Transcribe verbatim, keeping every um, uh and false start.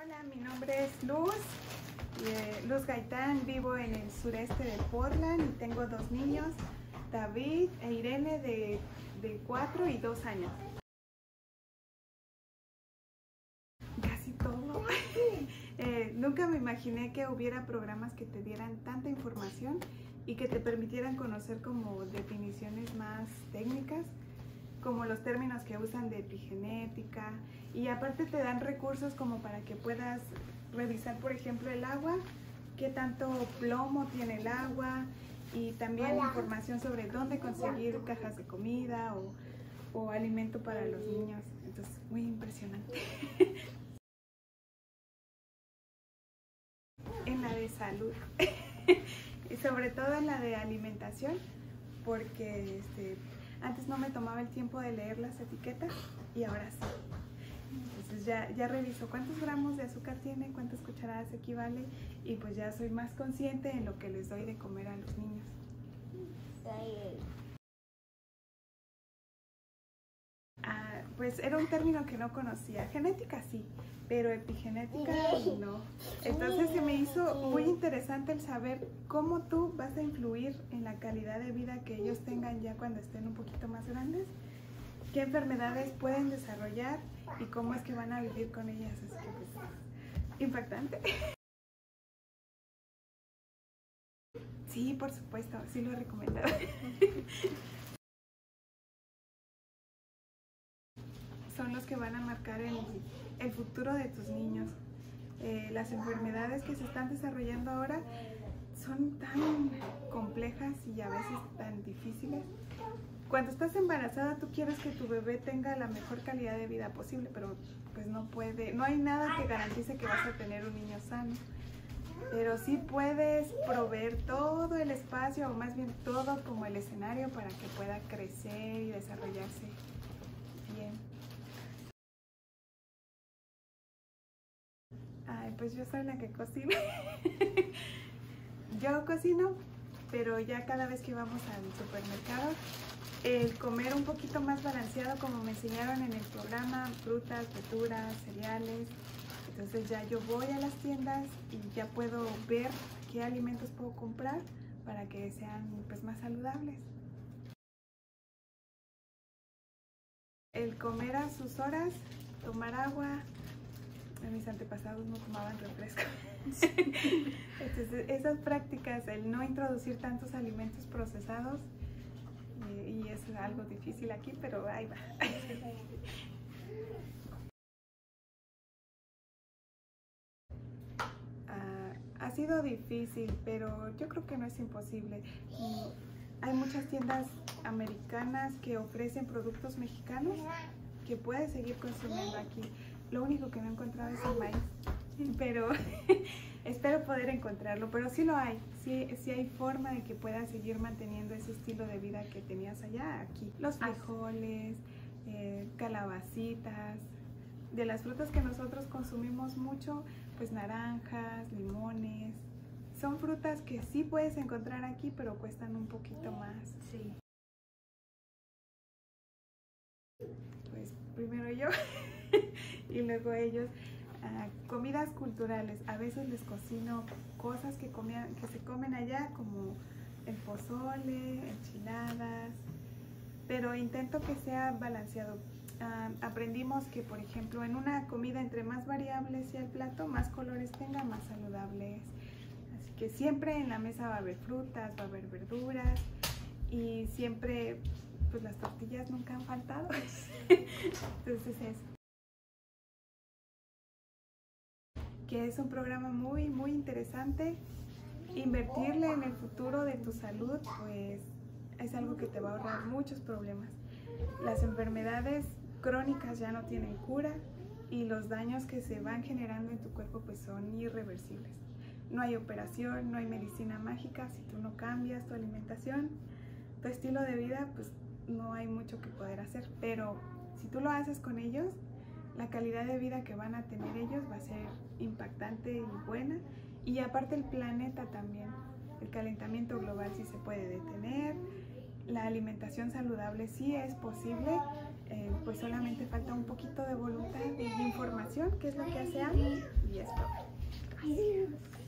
Hola, mi nombre es Luz, eh, Luz Gaitán, vivo en el sureste de Portland y tengo dos niños, David e Irene de, de cuatro y dos años. Casi todo. eh, nunca me imaginé que hubiera programas que te dieran tanta información y que te permitieran conocer como definiciones más técnicas, como los términos que usan de epigenética, y aparte te dan recursos como para que puedas revisar, por ejemplo, el agua, qué tanto plomo tiene el agua, y también Hola. información sobre dónde conseguir cajas de comida o, o alimento para los niños. Entonces, muy impresionante. En la de salud y sobre todo en la de alimentación, porque este, antes no me tomaba el tiempo de leer las etiquetas y ahora sí. Entonces ya, ya reviso cuántos gramos de azúcar tiene, cuántas cucharadas equivale, y pues ya soy más consciente en lo que les doy de comer a los niños. Ah, pues era un término que no conocía. Genética sí, pero epigenética no. Entonces se me hizo muy interesante el saber cómo tú vas a influir en la calidad de vida que ellos tengan ya cuando estén un poquito más grandes, qué enfermedades pueden desarrollar y cómo es que van a vivir con ellas. Es que pues, impactante. Sí, por supuesto, sí lo he recomendado. Son los que van a marcar el, el futuro de tus niños. Eh, las enfermedades que se están desarrollando ahora son tan complejas y a veces tan difíciles. Cuando estás embarazada, tú quieres que tu bebé tenga la mejor calidad de vida posible, pero pues no puede, no hay nada que garantice que vas a tener un niño sano. Pero sí puedes proveer todo el espacio, o más bien todo como el escenario para que pueda crecer y desarrollarse bien. Ay, pues yo soy la que cocina. Yo cocino, pero ya cada vez que vamos al supermercado, el comer un poquito más balanceado, como me enseñaron en el programa, frutas, verduras, cereales. Entonces ya yo voy a las tiendas y ya puedo ver qué alimentos puedo comprar para que sean pues más saludables. El comer a sus horas, tomar agua. Mis antepasados no tomaban refresco. Entonces esas prácticas, el no introducir tantos alimentos procesados, y es algo difícil aquí, pero ahí va. uh, ha sido difícil, pero yo creo que no es imposible. Y hay muchas tiendas americanas que ofrecen productos mexicanos que puedes seguir consumiendo aquí. Lo único que no he encontrado es el maíz, pero espero poder encontrarlo, pero sí lo hay, sí, sí hay forma de que puedas seguir manteniendo ese estilo de vida que tenías allá, aquí. Los frijoles, eh, calabacitas, de las frutas que nosotros consumimos mucho, pues naranjas, limones, son frutas que sí puedes encontrar aquí, pero cuestan un poquito más. Sí. Pues primero yo y luego ellos. Uh, comidas culturales, a veces les cocino cosas que, comían, que se comen allá, como el pozole, enchiladas, pero intento que sea balanceado. Uh, aprendimos que, por ejemplo, en una comida, entre más variables sea el plato, más colores tenga, más saludable es. Así que siempre en la mesa va a haber frutas, va a haber verduras, y siempre, pues las tortillas nunca han faltado. Entonces eso. Que es un programa muy, muy interesante. Invertirle en el futuro de tu salud, pues es algo que te va a ahorrar muchos problemas. Las enfermedades crónicas ya no tienen cura, y los daños que se van generando en tu cuerpo pues son irreversibles. No hay operación, no hay medicina mágica. Si tú no cambias tu alimentación, tu estilo de vida, pues no hay mucho que poder hacer. Pero si tú lo haces con ellos, la calidad de vida que van a tener ellos va a ser impactante y buena. Y aparte el planeta también. El calentamiento global sí se puede detener. La alimentación saludable sí es posible. eh, pues solamente falta un poquito de voluntad y de información, que es lo que hace Ami, y es todo.